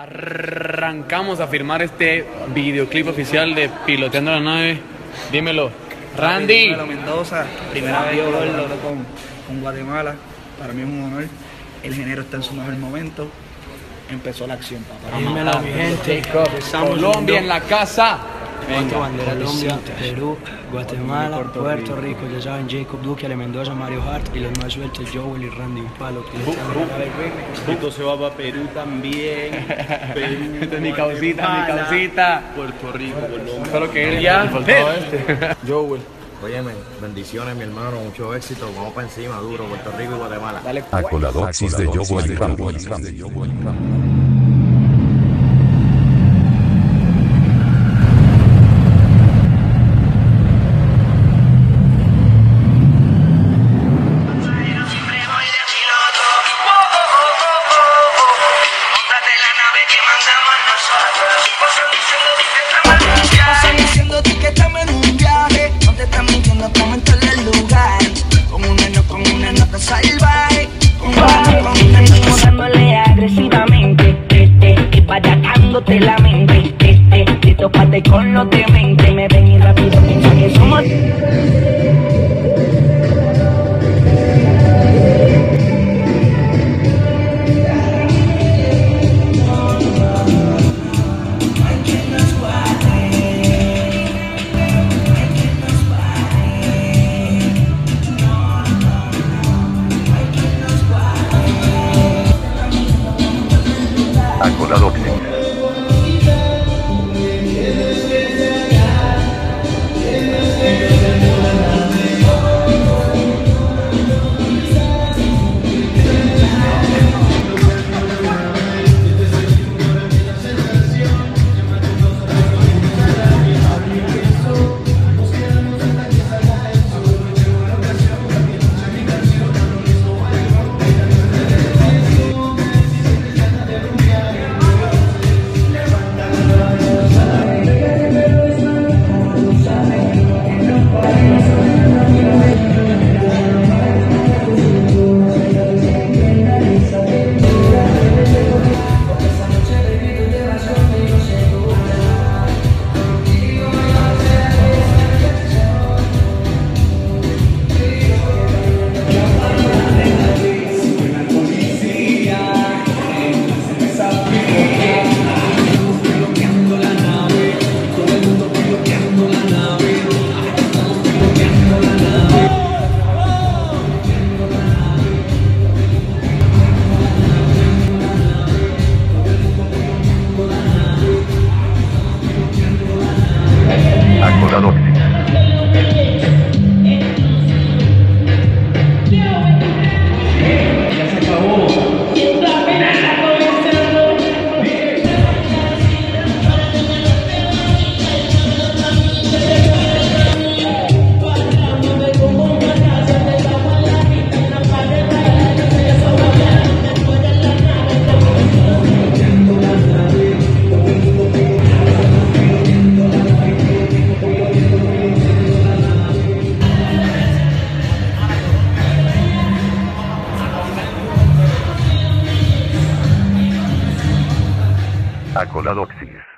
Arrancamos a firmar este videoclip oficial de Piloteando la Nave. Dímelo, Randy. Dímelo, Mendoza, primera vez que lo logro con Guatemala. Para mí es un honor. El género está en su mejor momento. Empezó la acción, papá. Dímelo, mi gente. Colombia en la casa. Cuatro banderas: Colombia, Perú, Guatemala, Puerto Rico. Ya saben, Jacob Duque, Ale Mendoza, Mario Hart y los más sueltos, Joel y Randy, un palo. Esto se va para Perú también. Perú, Esta es mi causita, Puerto Rico, Colombia. Solo que él ya. Joel. Óyeme, bendiciones mi hermano, mucho éxito, vamos para encima, duro, Puerto Rico y Guatemala. Dale. Acoladoxis de Joel Randy. Batándote la mente, tópate con los dementes, me ven y rápido piensa que somos. Acoladoxis. Acoladoxis.